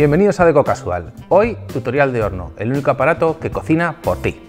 Bienvenidos a Deco Casual. Hoy, tutorial de horno, el único aparato que cocina por ti.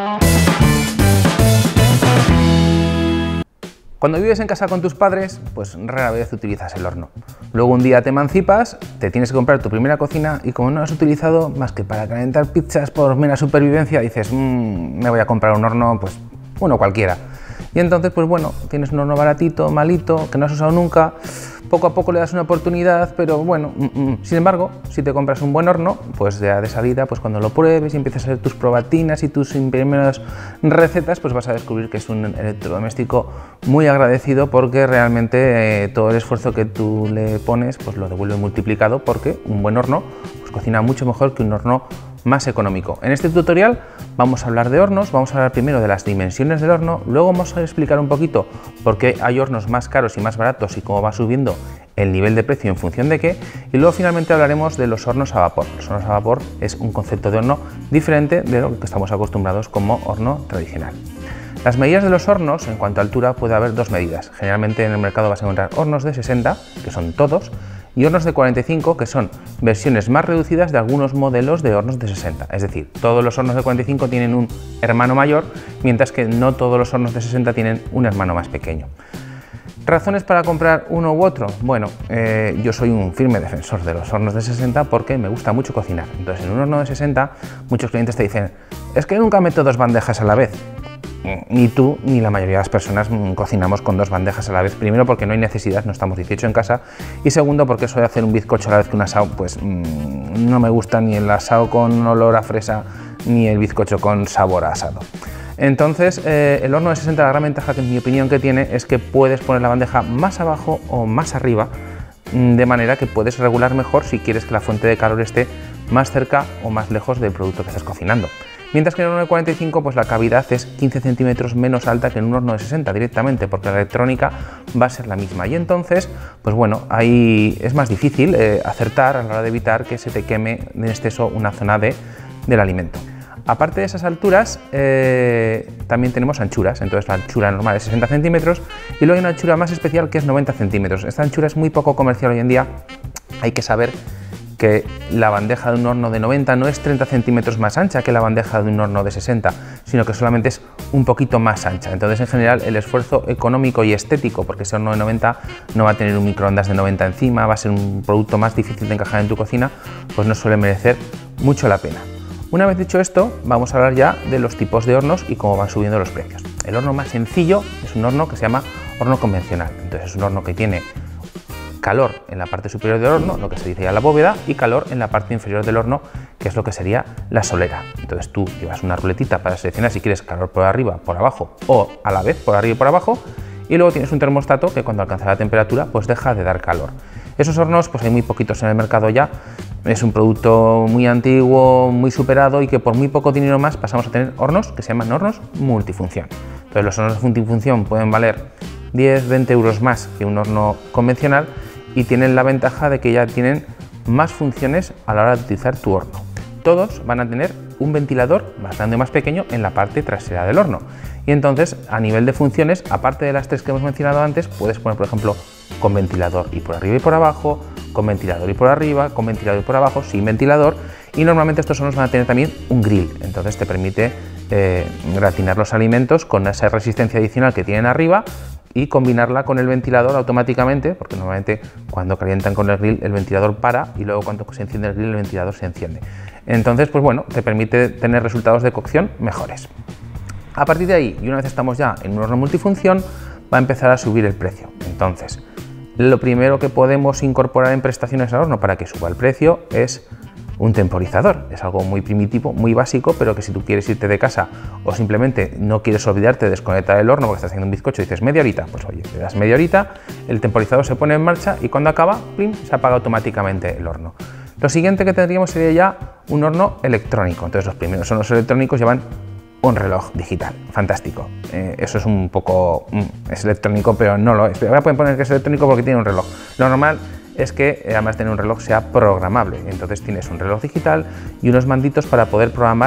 Cuando vives en casa con tus padres, pues rara vez utilizas el horno. Luego un día te emancipas, te tienes que comprar tu primera cocina y como no has utilizado más que para calentar pizzas por mera supervivencia, dices, me voy a comprar un horno, pues uno cualquiera. Y entonces, pues bueno, tienes un horno baratito, malito, que no has usado nunca, poco a poco le das una oportunidad, pero bueno, sin embargo, si te compras un buen horno, pues ya de salida, pues cuando lo pruebes y empiezas a hacer tus probatinas y tus primeras recetas, pues vas a descubrir que es un electrodoméstico muy agradecido porque realmente todo el esfuerzo que tú le pones, pues lo devuelve multiplicado porque un buen horno pues cocina mucho mejor que un horno más económico. En este tutorial vamos a hablar de hornos, vamos a hablar primero de las dimensiones del horno, luego vamos a explicar un poquito por qué hay hornos más caros y más baratos y cómo va subiendo el nivel de precio en función de qué, y luego finalmente hablaremos de los hornos a vapor. Los hornos a vapor es un concepto de horno diferente de lo que estamos acostumbrados como horno tradicional. Las medidas de los hornos, en cuanto a altura, puede haber dos medidas. Generalmente en el mercado vas a encontrar hornos de 60, que son todos, y hornos de 45, que son versiones más reducidas de algunos modelos de hornos de 60. Es decir, todos los hornos de 45 tienen un hermano mayor, mientras que no todos los hornos de 60 tienen un hermano más pequeño. ¿Razones para comprar uno u otro? Bueno, yo soy un firme defensor de los hornos de 60 porque me gusta mucho cocinar. Entonces, en un horno de 60, muchos clientes te dicen, es que nunca meto dos bandejas a la vez. Ni tú ni la mayoría de las personas cocinamos con dos bandejas a la vez. Primero porque no hay necesidad, no estamos 18 en casa, y segundo porque eso de hacer un bizcocho a la vez que un asado, pues no me gusta ni el asado con olor a fresa ni el bizcocho con sabor a asado. Entonces el horno de 60, la gran ventaja que en mi opinión que tiene es que puedes poner la bandeja más abajo o más arriba, de manera que puedes regular mejor si quieres que la fuente de calor esté más cerca o más lejos del producto que estás cocinando. Mientras que en un horno de 45 pues la cavidad es 15 centímetros menos alta que en un horno de 60 directamente, porque la electrónica va a ser la misma y entonces pues bueno, ahí es más difícil acertar a la hora de evitar que se te queme en exceso una zona del alimento. Aparte de esas alturas también tenemos anchuras, entonces la anchura normal es 60 centímetros y luego hay una anchura más especial que es 90 centímetros. Esta anchura es muy poco comercial hoy en día, hay que saber que la bandeja de un horno de 90 no es 30 centímetros más ancha que la bandeja de un horno de 60, sino que solamente es un poquito más ancha. Entonces, en general, el esfuerzo económico y estético, porque ese horno de 90 no va a tener un microondas de 90 encima, va a ser un producto más difícil de encajar en tu cocina, pues no suele merecer mucho la pena. Una vez dicho esto, vamos a hablar ya de los tipos de hornos y cómo van subiendo los precios. El horno más sencillo es un horno que se llama horno convencional. Entonces, es un horno que tiene calor en la parte superior del horno, lo que se dice ya la bóveda, y calor en la parte inferior del horno, que es lo que sería la solera. Entonces tú llevas una ruletita para seleccionar si quieres calor por arriba, por abajo o a la vez por arriba y por abajo, y luego tienes un termostato que cuando alcanza la temperatura pues deja de dar calor. Esos hornos pues hay muy poquitos en el mercado ya, es un producto muy antiguo, muy superado y que por muy poco dinero más pasamos a tener hornos que se llaman hornos multifunción. Entonces los hornos multifunción pueden valer 10-20 euros más que un horno convencional y tienen la ventaja de que ya tienen más funciones a la hora de utilizar tu horno. Todos van a tener un ventilador más grande o más pequeño en la parte trasera del horno y entonces a nivel de funciones, aparte de las tres que hemos mencionado antes, puedes poner por ejemplo con ventilador y por arriba y por abajo, con ventilador y por arriba, con ventilador y por abajo, sin ventilador, y normalmente estos hornos van a tener también un grill, entonces te permite gratinar los alimentos con esa resistencia adicional que tienen arriba y combinarla con el ventilador automáticamente, porque normalmente cuando calientan con el grill el ventilador para y luego cuando se enciende el grill el ventilador se enciende. Entonces pues bueno, te permite tener resultados de cocción mejores. A partir de ahí, y una vez estamos ya en un horno multifunción, va a empezar a subir el precio. Entonces, lo primero que podemos incorporar en prestaciones al horno para que suba el precio es un temporizador. Es algo muy primitivo, muy básico, pero que si tú quieres irte de casa o simplemente no quieres olvidarte de desconectar el horno porque estás haciendo un bizcocho y dices media horita, pues oye, le das media horita, el temporizador se pone en marcha y cuando acaba, ¡plim!, se apaga automáticamente el horno. Lo siguiente que tendríamos sería ya un horno electrónico. Entonces los primeros hornos electrónicos llevan un reloj digital, fantástico. Eso es un poco, es electrónico, pero no lo es. Ahora pueden poner que es electrónico porque tiene un reloj. Lo normal es que además de tener un reloj sea programable, entonces tienes un reloj digital y unos manditos para poder programar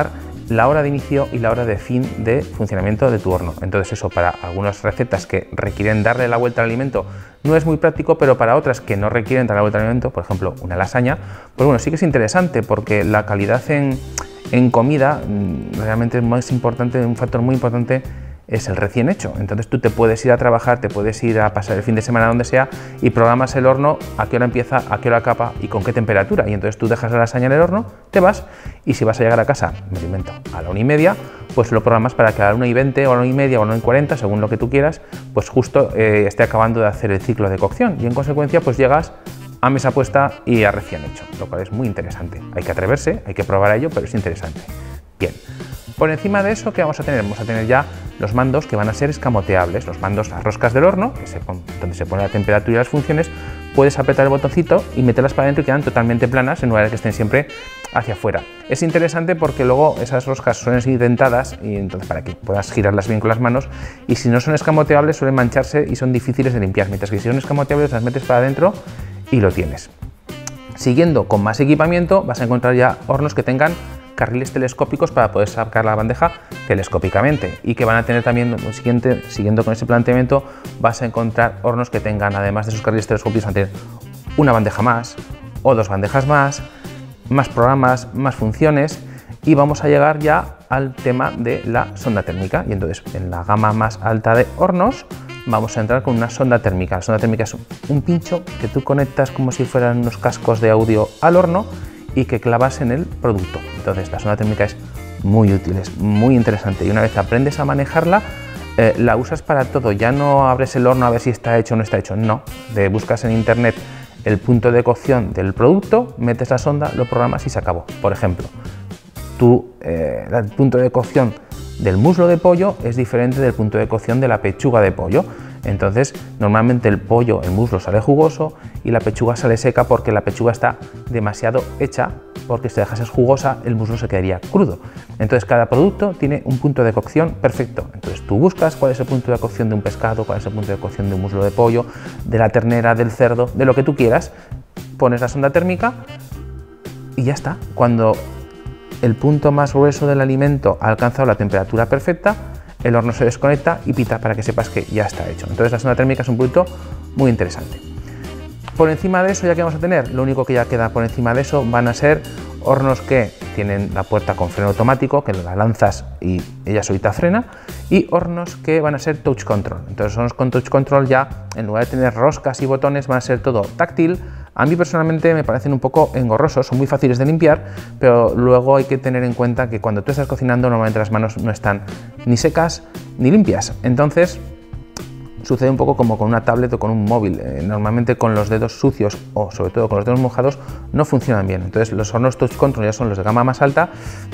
la hora de inicio y la hora de fin de funcionamiento de tu horno. Entonces eso para algunas recetas que requieren darle la vuelta al alimento no es muy práctico, pero para otras que no requieren dar la vuelta al alimento, por ejemplo una lasaña, pues bueno, sí que es interesante porque la calidad en comida realmente es más importante, un factor muy importante es el recién hecho. Entonces tú te puedes ir a trabajar, te puedes ir a pasar el fin de semana donde sea y programas el horno, a qué hora empieza, a qué hora acaba y con qué temperatura. Y entonces tú dejas la lasaña en el horno, te vas y si vas a llegar a casa, me lo invento, a la 1:30, pues lo programas para que a la 1:20 o a la 1:30 o a la 1:40, según lo que tú quieras, pues justo esté acabando de hacer el ciclo de cocción y en consecuencia pues llegas a mesa puesta y a recién hecho, lo cual es muy interesante. Hay que atreverse, hay que probar a ello, pero es interesante. Bien. Por encima de eso, ¿qué vamos a tener? Vamos a tener ya los mandos que van a ser escamoteables, los mandos, las roscas del horno, donde se pone la temperatura y las funciones, puedes apretar el botoncito y meterlas para adentro y quedan totalmente planas en lugar de que estén siempre hacia afuera. Es interesante porque luego esas roscas suelen ser dentadas y entonces para que puedas girarlas bien con las manos y si no son escamoteables suelen mancharse y son difíciles de limpiar, mientras que si son escamoteables las metes para adentro y lo tienes. Siguiendo con más equipamiento vas a encontrar ya hornos que tengan carriles telescópicos para poder sacar la bandeja telescópicamente y que van a tener también, siguiendo con ese planteamiento, vas a encontrar hornos que tengan, además de esos carriles telescópicos, van a tener una bandeja más o dos bandejas más programas, más funciones y vamos a llegar ya al tema de la sonda térmica y entonces en la gama más alta de hornos vamos a entrar con una sonda térmica. La sonda térmica es un pincho que tú conectas como si fueran unos cascos de audio al horno y que clavas en el producto. Entonces la sonda térmica es muy útil, es muy interesante y una vez aprendes a manejarla la usas para todo, ya no abres el horno a ver si está hecho o no está hecho, no, buscas en internet el punto de cocción del producto, metes la sonda, lo programas y se acabó. Por ejemplo, el punto de cocción del muslo de pollo es diferente del punto de cocción de la pechuga de pollo. Entonces, normalmente el muslo sale jugoso y la pechuga sale seca porque la pechuga está demasiado hecha, porque si dejas jugosa el muslo se quedaría crudo. Entonces, cada producto tiene un punto de cocción perfecto. Entonces, tú buscas cuál es el punto de cocción de un pescado, cuál es el punto de cocción de un muslo de pollo, de la ternera, del cerdo, de lo que tú quieras, pones la sonda térmica y ya está. Cuando el punto más grueso del alimento ha alcanzado la temperatura perfecta, el horno se desconecta y pita para que sepas que ya está hecho. Entonces la sonda térmica es un punto muy interesante. Por encima de eso, ya que vamos a tener, lo único que ya queda por encima de eso van a ser hornos que tienen la puerta con freno automático, que la lanzas y ella solita frena, y hornos que van a ser touch control. Entonces hornos con touch control ya, en lugar de tener roscas y botones, van a ser todo táctil. A mí personalmente me parecen un poco engorrosos, son muy fáciles de limpiar, pero luego hay que tener en cuenta que cuando tú estás cocinando normalmente las manos no están ni secas ni limpias. Entonces sucede un poco como con una tablet o con un móvil. Normalmente con los dedos sucios o sobre todo con los dedos mojados no funcionan bien. Entonces los hornos touch control ya son los de gama más alta.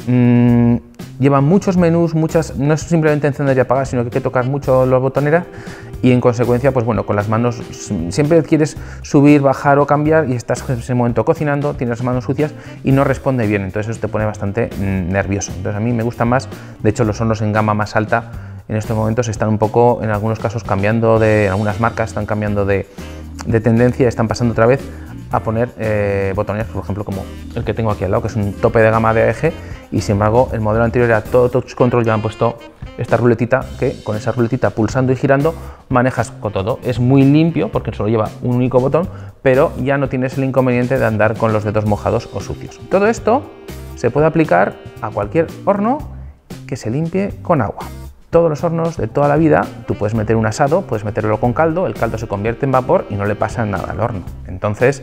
Llevan muchos menús, no es simplemente encender y apagar, sino que hay que tocar mucho las botoneras y en consecuencia, pues bueno, con las manos siempre quieres subir, bajar o cambiar y estás en ese momento cocinando, tienes las manos sucias y no responde bien, entonces eso te pone bastante nervioso. Entonces a mí me gustan más, de hecho los hornos en gama más alta en estos momentos están un poco, en algunos casos cambiando en algunas marcas están cambiando de tendencia, están pasando otra vez a poner botones, por ejemplo, como el que tengo aquí al lado, que es un tope de gama de AEG, y sin embargo el modelo anterior era todo touch control, ya han puesto esta ruletita que con esa ruletita pulsando y girando manejas con todo. Es muy limpio porque solo lleva un único botón, pero ya no tienes el inconveniente de andar con los dedos mojados o sucios. Todo esto se puede aplicar a cualquier horno que se limpie con agua. Todos los hornos de toda la vida, tú puedes meter un asado, puedes meterlo con caldo, el caldo se convierte en vapor y no le pasa nada al horno. Entonces,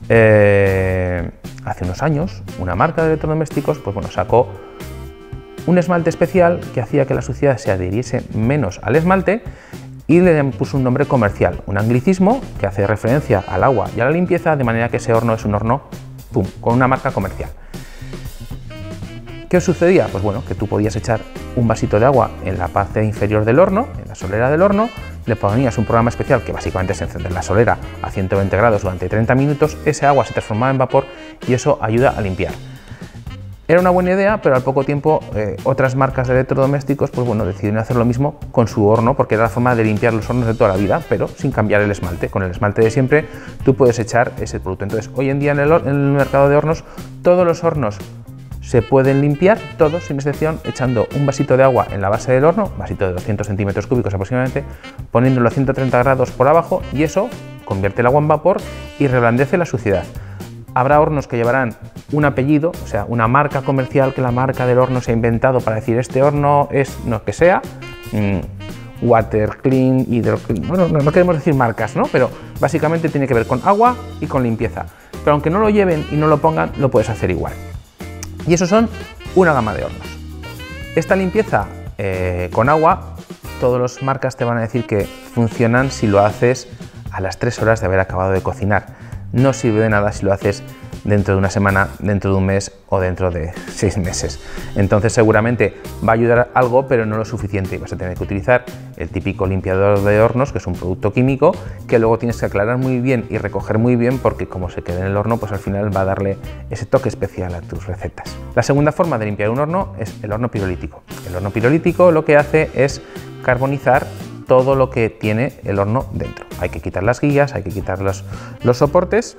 hace unos años, una marca de electrodomésticos pues bueno, sacó un esmalte especial que hacía que la suciedad se adhiriese menos al esmalte y le puso un nombre comercial, un anglicismo que hace referencia al agua y a la limpieza, de manera que ese horno es un horno con una marca comercial. ¿Qué os sucedía? Pues bueno, que tú podías echar un vasito de agua en la parte inferior del horno, en la solera del horno, le ponías un programa especial que básicamente es encender la solera a 120 grados durante 30 minutos, ese agua se transformaba en vapor y eso ayuda a limpiar. Era una buena idea, pero al poco tiempo otras marcas de electrodomésticos pues bueno, decidieron hacer lo mismo con su horno, porque era la forma de limpiar los hornos de toda la vida, pero sin cambiar el esmalte. Con el esmalte de siempre tú puedes echar ese producto. Entonces hoy en día en el mercado de hornos todos los hornos se pueden limpiar todos sin excepción echando un vasito de agua en la base del horno, vasito de 200 centímetros cúbicos aproximadamente, poniéndolo a 130 grados por abajo y eso convierte el agua en vapor y reblandece la suciedad. Habrá hornos que llevarán un apellido, o sea, una marca comercial que la marca del horno se ha inventado para decir este horno es lo que sea, Water Clean, bueno, no queremos decir marcas, ¿no? Pero básicamente tiene que ver con agua y con limpieza. Pero aunque no lo lleven y no lo pongan, lo puedes hacer igual. Y eso son una gama de hornos. Esta limpieza con agua, todas las marcas te van a decir que funcionan si lo haces a las 3 horas de haber acabado de cocinar. No sirve de nada si lo haces dentro de una semana, dentro de un mes o dentro de 6 meses. Entonces seguramente va a ayudar algo, pero no lo suficiente. Vas a tener que utilizar el típico limpiador de hornos, que es un producto químico, que luego tienes que aclarar muy bien y recoger muy bien, porque como se quede en el horno, pues al final va a darle ese toque especial a tus recetas. La segunda forma de limpiar un horno es el horno pirolítico. El horno pirolítico lo que hace es carbonizar todo lo que tiene el horno dentro. Hay que quitar las guías, hay que quitar los soportes.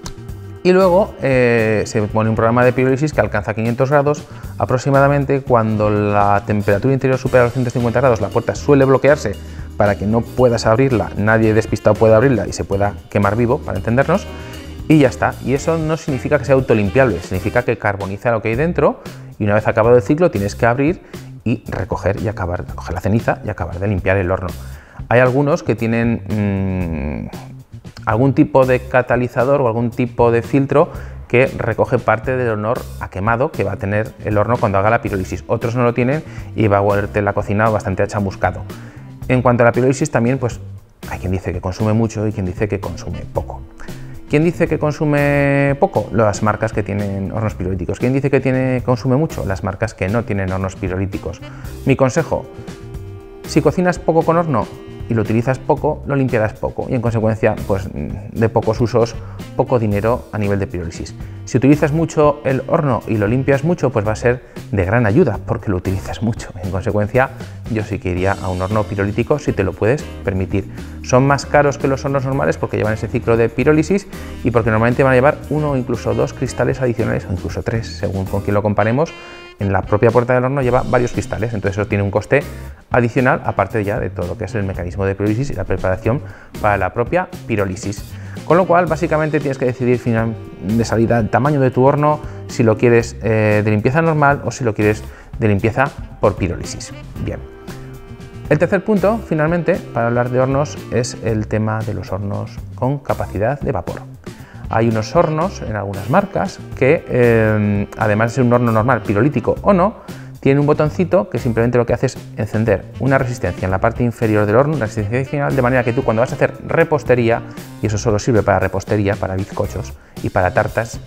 Y luego se pone un programa de pirólisis que alcanza 500 grados aproximadamente. Cuando la temperatura interior supera los 150 grados, la puerta suele bloquearse para que no puedas abrirla, nadie despistado pueda abrirla y se pueda quemar vivo, para entendernos, y ya está. Y eso no significa que sea autolimpiable, significa que carboniza lo que hay dentro y una vez acabado el ciclo tienes que abrir y recoger la ceniza y acabar de limpiar el horno. Hay algunos que tienen algún tipo de catalizador o algún tipo de filtro que recoge parte del olor a quemado que va a tener el horno cuando haga la pirólisis. Otros no lo tienen y va a volverte la cocina bastante chamuscado. En cuanto a la pirólisis también, pues hay quien dice que consume mucho y quien dice que consume poco. ¿Quién dice que consume poco? Las marcas que tienen hornos pirolíticos. ¿Quién dice que consume mucho? Las marcas que no tienen hornos pirolíticos. Mi consejo: si cocinas poco con horno y lo utilizas poco, lo limpiarás poco y en consecuencia, pues de pocos usos, poco dinero a nivel de pirólisis. Si utilizas mucho el horno y lo limpias mucho, pues va a ser de gran ayuda porque lo utilizas mucho. En consecuencia, yo sí que iría a un horno pirolítico si te lo puedes permitir. Son más caros que los hornos normales porque llevan ese ciclo de pirólisis y porque normalmente van a llevar 1 o incluso 2 cristales adicionales o incluso 3, según con quien lo comparemos. En la propia puerta del horno lleva varios cristales, entonces eso tiene un coste adicional, aparte ya de todo lo que es el mecanismo de pirólisis y la preparación para la propia pirólisis. Con lo cual, básicamente tienes que decidir de salida el tamaño de tu horno, si lo quieres de limpieza normal o si lo quieres de limpieza por pirólisis. Bien. El tercer punto, finalmente, para hablar de hornos, es el tema de los hornos con capacidad de vapor. Hay unos hornos en algunas marcas que, además de ser un horno normal, pirolítico o no, tiene un botoncito que simplemente lo que hace es encender una resistencia en la parte inferior del horno, una resistencia adicional, de manera que tú cuando vas a hacer repostería, y eso solo sirve para repostería, para bizcochos y para tartas,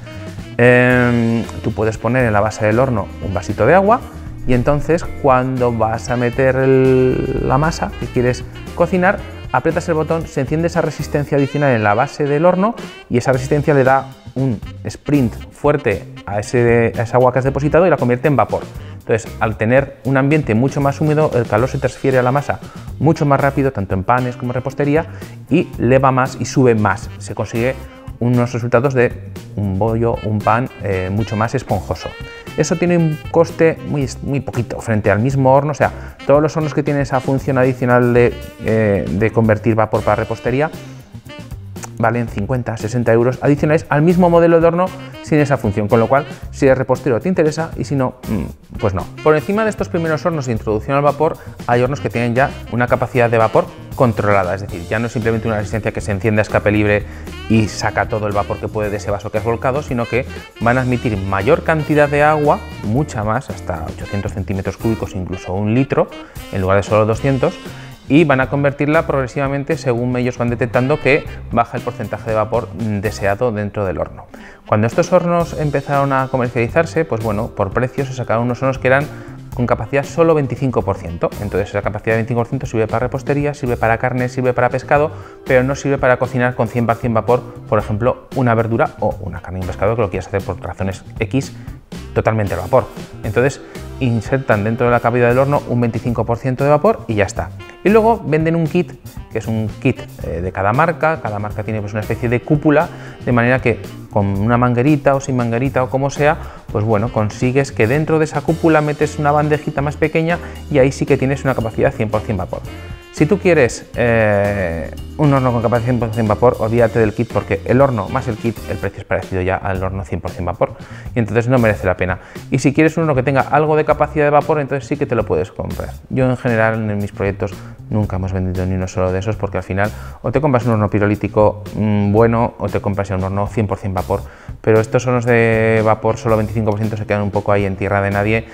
tú puedes poner en la base del horno un vasito de agua y entonces cuando vas a meter la masa que quieres cocinar, aprietas el botón, se enciende esa resistencia adicional en la base del horno y esa resistencia le da un sprint fuerte a esa agua que has depositado y la convierte en vapor. Entonces, al tener un ambiente mucho más húmedo, el calor se transfiere a la masa mucho más rápido, tanto en panes como en repostería, y leva más y sube más. Se consigue unos resultados de un bollo, un pan mucho más esponjoso. Eso tiene un coste muy poquito frente al mismo horno, o sea, todos los hornos que tienen esa función adicional de convertir vapor para repostería valen 50, 60 euros adicionales al mismo modelo de horno sin esa función, con lo cual si eres repostero te interesa y si no, pues no. Por encima de estos primeros hornos de introducción al vapor hay hornos que tienen ya una capacidad de vapor controlada, es decir, ya no es simplemente una resistencia que se enciende a escape libre y saca todo el vapor que puede de ese vaso que has volcado, sino que van a admitir mayor cantidad de agua, mucha más, hasta 800 centímetros cúbicos, incluso 1 litro, en lugar de solo 200, y van a convertirla progresivamente según ellos van detectando que baja el porcentaje de vapor deseado dentro del horno. Cuando estos hornos empezaron a comercializarse, pues bueno, por precio se sacaron unos hornos que eran con capacidad solo 25%, entonces esa capacidad de 25% sirve para repostería, sirve para carne, sirve para pescado, pero no sirve para cocinar con 100% vapor, por ejemplo, una verdura o una carne y un pescado que lo quieras hacer por razones X totalmente al vapor. Entonces insertan dentro de la cavidad del horno un 25% de vapor y ya está. Y luego venden un kit, que es un kit de cada marca tiene pues una especie de cúpula, de manera que con una manguerita o sin manguerita o como sea, pues bueno, consigues que dentro de esa cúpula metes una bandejita más pequeña y ahí sí que tienes una capacidad 100% vapor. Si tú quieres un horno con capacidad 100% vapor, olvídate del kit, porque el horno más el kit, el precio es parecido ya al horno 100% vapor y entonces no merece la pena. Y si quieres un horno que tenga algo de capacidad de vapor, entonces sí que te lo puedes comprar. Yo en general en mis proyectos nunca hemos vendido ni uno solo de esos, porque al final o te compras un horno pirolítico bueno o te compras un horno 100% vapor, pero estos hornos de vapor solo 25% se quedan un poco ahí en tierra de nadie.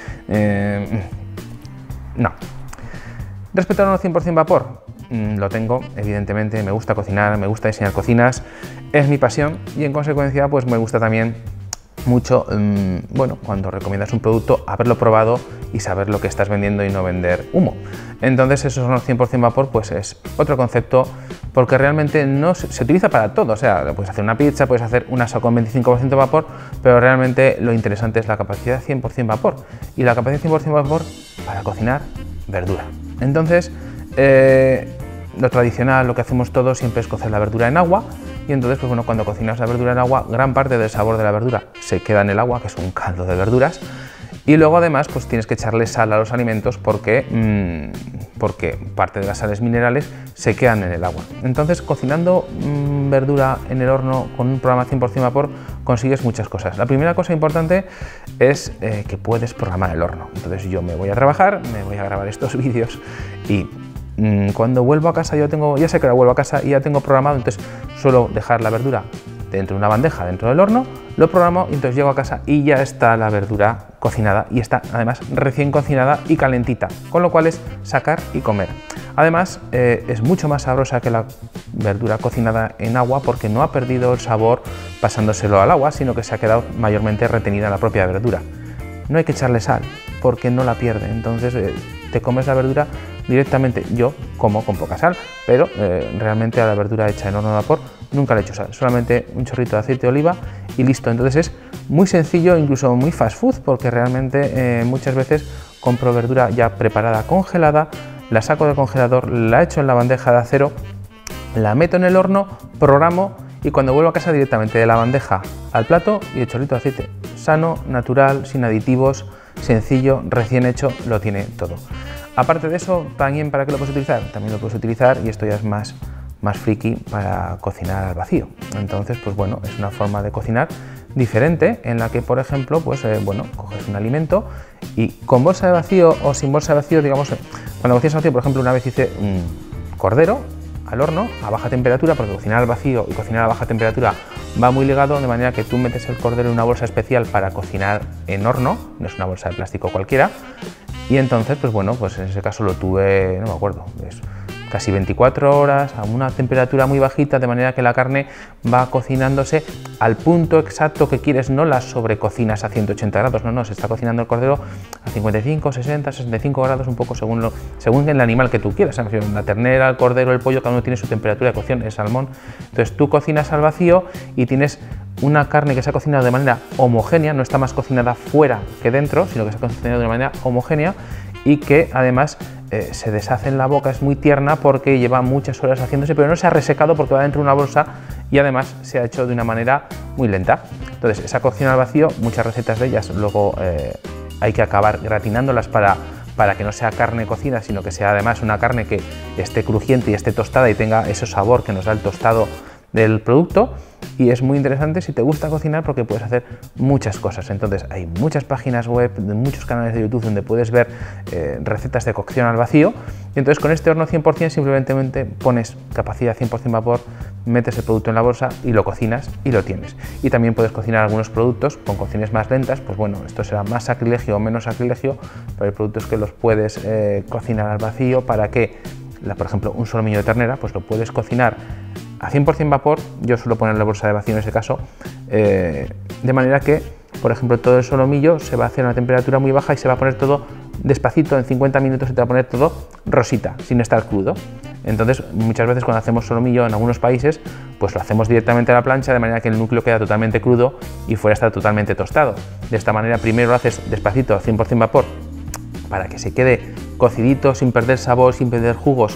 No. Respecto al horno 100% vapor, lo tengo, evidentemente, me gusta cocinar, me gusta diseñar cocinas, es mi pasión y en consecuencia pues me gusta también mucho, bueno, cuando recomiendas un producto, haberlo probado y saber lo que estás vendiendo y no vender humo. Entonces esos hornos 100% vapor pues es otro concepto, porque realmente no se utiliza para todo, o sea, puedes hacer una pizza, puedes hacer un asado con 25% vapor, pero realmente lo interesante es la capacidad 100% vapor y la capacidad 100% vapor para cocinar verdura. Entonces, lo tradicional, lo que hacemos todos siempre es cocer la verdura en agua y entonces, pues bueno, cuando cocinas la verdura en agua, gran parte del sabor de la verdura se queda en el agua, que es un caldo de verduras, y luego además pues tienes que echarle sal a los alimentos porque parte de las sales minerales se quedan en el agua. Entonces, cocinando verdura en el horno con un programa 100% vapor consigues muchas cosas. La primera cosa importante es que puedes programar el horno. Entonces yo me voy a trabajar, me voy a grabar estos vídeos y cuando vuelvo a casa ya sé que ahora vuelvo a casa y ya tengo programado, entonces suelo dejar la verdura dentro de una bandeja dentro del horno, lo programo y entonces llego a casa y ya está la verdura cocinada y está además recién cocinada y calentita, con lo cual es sacar y comer. Además es mucho más sabrosa que la verdura cocinada en agua porque no ha perdido el sabor pasándoselo al agua, sino que se ha quedado mayormente retenida en la propia verdura. No hay que echarle sal porque no la pierde, entonces te comes la verdura directamente. Yo como con poca sal, pero realmente a la verdura hecha en horno de vapor nunca le echo sal, solamente un chorrito de aceite de oliva y listo. Entonces es muy sencillo, incluso muy fast food, porque realmente muchas veces compro verdura ya preparada, congelada, la saco del congelador, la echo en la bandeja de acero, la meto en el horno, programo y cuando vuelvo a casa directamente de la bandeja al plato y el chorrito de aceite. Sano, natural, sin aditivos, sencillo, recién hecho, lo tiene todo. Aparte de eso, también ¿para qué lo puedes utilizar? También lo puedes utilizar, y esto ya es más friki, para cocinar al vacío. Entonces, pues bueno, es una forma de cocinar diferente en la que, por ejemplo, pues bueno, coges un alimento y con bolsa de vacío o sin bolsa de vacío, digamos, cuando cocinas al vacío, por ejemplo, una vez hice un cordero al horno a baja temperatura, porque cocinar al vacío y cocinar a baja temperatura va muy ligado, de manera que tú metes el cordero en una bolsa especial para cocinar en horno, no es una bolsa de plástico cualquiera, y entonces, pues bueno, pues en ese caso lo tuve, no me acuerdo, casi 24 horas a una temperatura muy bajita, de manera que la carne va cocinándose al punto exacto que quieres, no la sobrecocinas a 180 grados, no, se está cocinando el cordero a 55, 60, 65 grados, un poco según el animal que tú quieras. La ternera, el cordero, el pollo, cada uno tiene su temperatura de cocción, el salmón. Entonces tú cocinas al vacío y tienes una carne que se ha cocinado de manera homogénea, no está más cocinada fuera que dentro, sino que se ha cocinado de manera homogénea y que además se deshace en la boca, es muy tierna porque lleva muchas horas haciéndose, pero no se ha resecado porque va dentro de una bolsa y además se ha hecho de una manera muy lenta. Entonces, esa cocción al vacío, muchas recetas de ellas luego hay que acabar gratinándolas para que no sea carne cocida, sino que sea además una carne que esté crujiente y esté tostada y tenga ese sabor que nos da el tostado del producto. Y es muy interesante si te gusta cocinar porque puedes hacer muchas cosas. Entonces hay muchas páginas web, muchos canales de YouTube donde puedes ver recetas de cocción al vacío, y entonces con este horno 100% simplemente pones capacidad 100% vapor, metes el producto en la bolsa y lo cocinas y lo tienes. Y también puedes cocinar algunos productos con cocciones más lentas, pues bueno, esto será más sacrilegio o menos sacrilegio, pero hay productos que los puedes cocinar al vacío para que, por ejemplo, un solomillo de ternera, pues lo puedes cocinar a 100% vapor. Yo suelo poner la bolsa de vacío en ese caso, de manera que, por ejemplo, todo el solomillo se va a hacer a una temperatura muy baja y se va a poner todo despacito, en 50 minutos se te va a poner todo rosita, sin estar crudo. Entonces, muchas veces cuando hacemos solomillo en algunos países, pues lo hacemos directamente a la plancha, de manera que el núcleo queda totalmente crudo y fuera está totalmente tostado. De esta manera, primero lo haces despacito, a 100% vapor, para que se quede cocidito, sin perder sabor, sin perder jugos,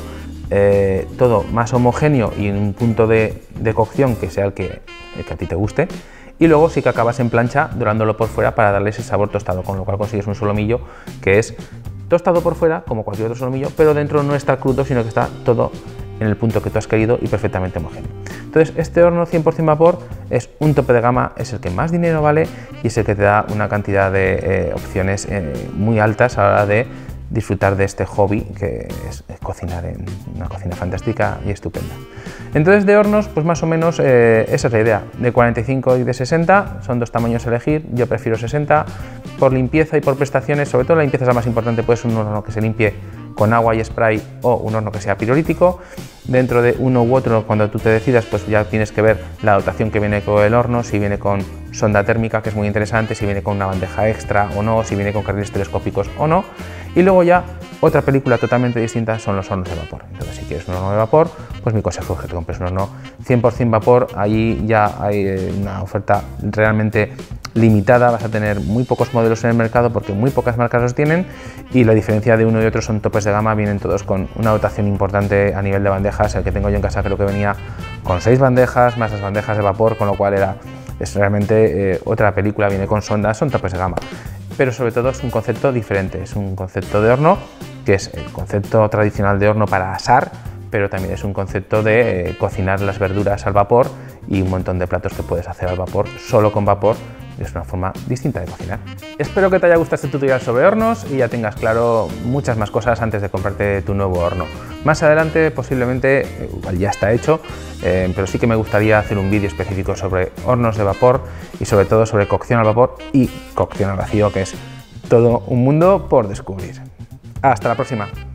todo más homogéneo y en un punto de cocción que sea el que a ti te guste. Y luego sí que acabas en plancha dorándolo por fuera para darle ese sabor tostado, con lo cual consigues un solomillo que es tostado por fuera como cualquier otro solomillo, pero dentro no está crudo, sino que está todo en el punto que tú has querido y perfectamente homogéneo. Entonces este horno 100% vapor es un tope de gama, es el que más dinero vale y es el que te da una cantidad de opciones muy altas a la hora de disfrutar de este hobby que es cocinar en una cocina fantástica y estupenda. Entonces de hornos, pues más o menos esa es la idea, de 45 y de 60, son dos tamaños a elegir, yo prefiero 60, por limpieza y por prestaciones, sobre todo la limpieza es la más importante, pues un horno que se limpie con agua y spray o un horno que sea pirolítico. Dentro de uno u otro, cuando tú te decidas, pues ya tienes que ver la dotación que viene con el horno, si viene con sonda térmica, que es muy interesante, si viene con una bandeja extra o no, si viene con carriles telescópicos o no. Y luego ya otra película totalmente distinta son los hornos de vapor. Entonces si quieres un horno de vapor, pues mi consejo es que te compres un horno 100% vapor. Ahí ya hay una oferta realmente limitada, vas a tener muy pocos modelos en el mercado porque muy pocas marcas los tienen y la diferencia de uno y otro son topes de gama, vienen todos con una dotación importante a nivel de bandejas. El que tengo yo en casa creo que venía con 6 bandejas más las bandejas de vapor, con lo cual es realmente otra película, viene con sondas, son topes de gama. Pero sobre todo es un concepto diferente, es un concepto de horno que es el concepto tradicional de horno para asar, pero también es un concepto de cocinar las verduras al vapor y un montón de platos que puedes hacer al vapor, solo con vapor. Es una forma distinta de cocinar. Espero que te haya gustado este tutorial sobre hornos y ya tengas claro muchas más cosas antes de comprarte tu nuevo horno. Más adelante posiblemente, igual ya está hecho, pero sí que me gustaría hacer un vídeo específico sobre hornos de vapor y sobre todo sobre cocción al vapor y cocción al vacío, que es todo un mundo por descubrir. Hasta la próxima.